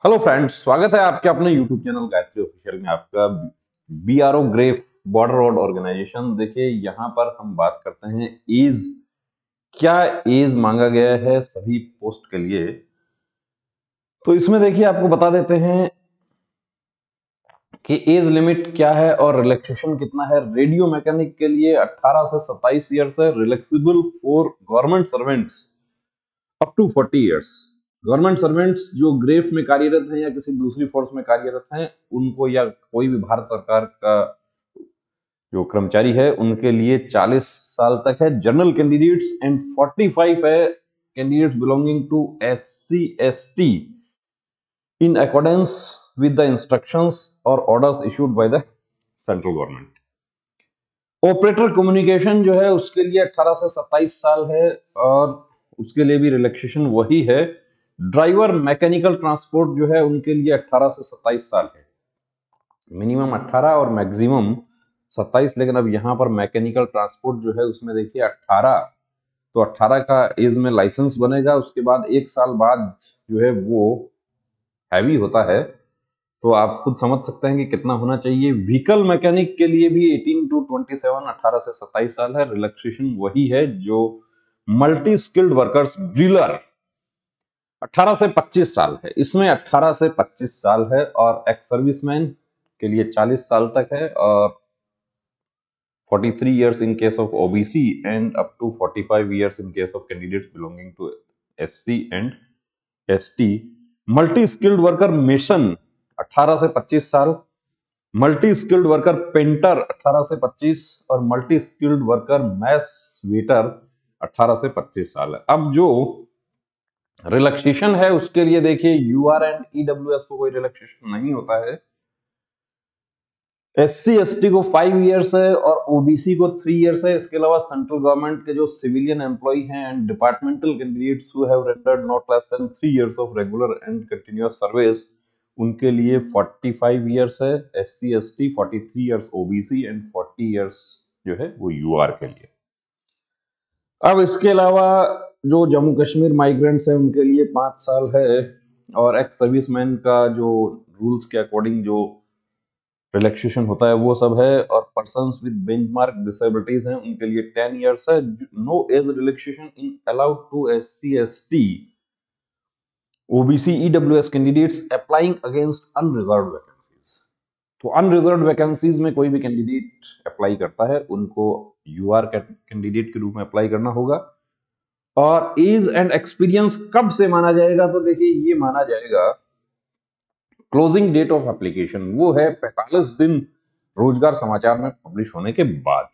Hello friends, स्वागत है आपके अपने यूट्यूब चैनल गायत्री ऑफिशियल में। आपका BRO GREF border road organisation. देखिए, यहाँ पर हम बात करते हैं एज, क्या एज मांगा गया है सभी पोस्ट के लिए। तो इसमें देखिए आपको बता देते हैं कि एज लिमिट क्या है और रिलैक्सेशन कितना है। रेडियो मैकेनिक के लिए 18 से 27 ईयर्स है, relaxable for government servants up to 40 years. Government servants जो ग्रेफ में कार्यरत हैं या किसी दूसरी फोर्स में कार्यरत हैं, उनको या कोई भी भारत सरकार का जो कर्मचारी है उनके लिए 40 साल तक है। जनरल कैंडिडेट्स एंड 45 है candidates belonging to SC ST in accordance with the instructions और orders issued by the central government. Operator communication जो है उसके लिए 18 से 27 साल है और उसके लिए भी रिलैक्सेशन वही है। ड्राइवर मैकेनिकल ट्रांसपोर्ट जो है उनके लिए 18 से 27 साल है, मिनिमम 18 और मैक्सिमम 27। लेकिन अब यहाँ पर मैकेनिकल ट्रांसपोर्ट जो है उसमें देखिए 18, तो 18 का एज में लाइसेंस बनेगा। उसके बाद 1 साल बाद जो है वो हैवी होता है, तो आप खुद समझ सकते हैं कि कितना होना चाहिए। व्हीकल मैकेनिक के लिए भी 18 टू 27, 18 से 27 साल है। रिलैक्सेशन वही है जो मल्टी स्किल्ड वर्कर्स ड्रिलर 18 से 25 साल है, इसमें 18 से 25 साल है। और एक्स सर्विसमैन के लिए 40 साल तक है और 43 years in case of OBC and up to 45 years in case of candidates belonging to SC and ST। Multi skilled worker mason 18 से 25 साल, मल्टी स्किल्ड वर्कर पेंटर 18 से 25 और multi skilled worker mess waiter 18 से 25 साल है। अब जो relaxation है उसके लिए देखिए UR एंड EWS को कोई रिलैक्सेशन नहीं होता है। SC ST को 5 इयर्स है और OBC को 3 इयर्स है। इसके अलावा सेंट्रल गवर्नमेंट के जो सिविलियन एम्प्लॉय हैं and departmental candidates who have rendered not less than 3 years of regular and continuous service, उनके लिए 45 इयर्स है SC ST, 43 years OBC and 40 years जो है वो UR के लिए। अब इसके अलावा जो जम्मू कश्मीर माइग्रेंट्स हैं उनके लिए 5 साल है और एक्स सर्विसमैन का जो रूल्स के अकॉर्डिंग जो रिलैक्सेशन होता है वो सब है। और पर्सन्स विद बेंचमार्क डिसेबिलिटीज हैं उनके लिए 10 इयर्स है। No age relaxation in allowed to SC ST OBC EWS candidates applying against unreserved vacancies. तो अनरिजर्व्ड वैकेंसीज में कोई भी कैंडिडेट अप्लाई करता है उनको UR कैंडिडेट के रूप में अप्लाई करना होगा। और एज एंड एक्सपीरियंस कब से माना जाएगा, तो देखिए ये माना जाएगा क्लोजिंग डेट ऑफ एप्लीकेशन, वो है 45 दिन रोजगार समाचार में पब्लिश होने के बाद।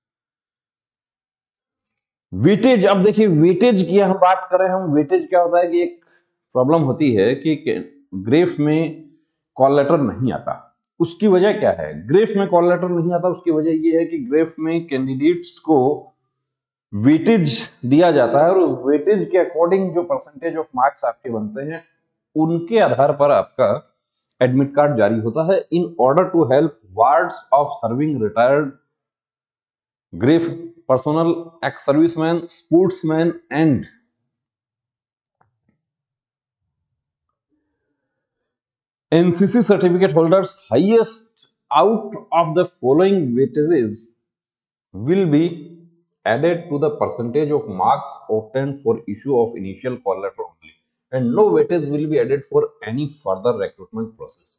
वेटेज, अब देखिए वेटेज की हम बात करें, हम वेटेज क्या होता है कि एक प्रॉब्लम होती है कि ग्रेफ में कॉल लेटर नहीं आता। उसकी वजह क्या है? ग्रेफ में कॉल लेटर नहीं आता, उसकी वजह यह है कि ग्रेफ में कैंडिडेट्स को वेटेज दिया जाता है और उस वेटेज के अकॉर्डिंग जो परसेंटेज ऑफ मार्क्स आपके बनते हैं उनके आधार पर आपका एडमिट कार्ड जारी होता है। In order to help wards of serving retired GREF personnel, ex serviceman, sportsman and NCC certificate holders, highest out of the following weightages will be added to the percentage of marks obtained for issue of initial call letter only, and no weightage will be added for any further recruitment process।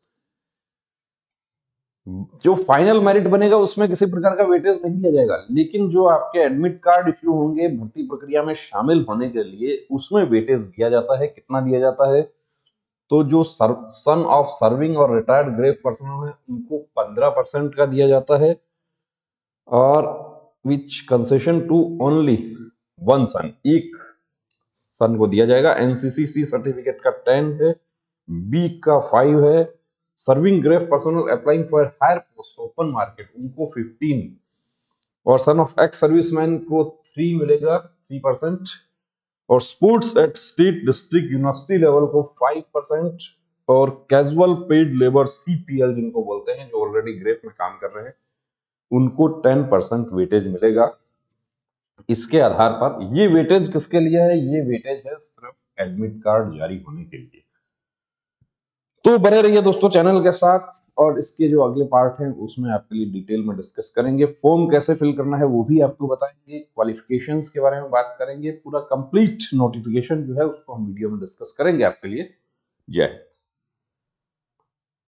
जो final merit बनेगा उसमें किसी प्रकार का weightage नहीं लिया जाएगा, लेकिन जो आपके एडमिट कार्ड इश्यू होंगे भर्ती प्रक्रिया में शामिल होने के लिए उसमें वेटेज दिया जाता है। कितना दिया जाता है? तो जो सन ऑफ सर्विंग और रिटायर्ड ग्रेफ पर्सनल है उनको 15% का दिया जाता है और which concession to only one son, एक सन को दिया जाएगा। NCC सर्टिफिकेट का 10 है, बी का 5 है। Serving GREF personnel applying for higher post open market उनको 15 और सन ऑफ एक्स सर्विसमैन को 3 मिलेगा, 3%। और sports at state district university level को 5% और कैजुअल पेड लेबर CPL जिनको बोलते हैं जो ऑलरेडी ग्रेफ में काम कर रहे हैं उनको 10% वेटेज मिलेगा। इसके आधार पर ये वेटेज किसके लिए है? ये वेटेज है सिर्फ एडमिट कार्ड जारी होने के लिए। तो बने रहिए दोस्तों चैनल के साथ, और इसके जो अगले पार्ट हैं उसमें आपके लिए डिटेल में डिस्कस करेंगे। फॉर्म कैसे फिल करना है वो भी आपको बताएंगे, क्वालिफिकेशंस के बारे में बात करेंगे, पूरा कंप्लीट नोटिफिकेशन जो है उसको हम वीडियो में डिस्कस करेंगे आपके लिए। जय हिंद।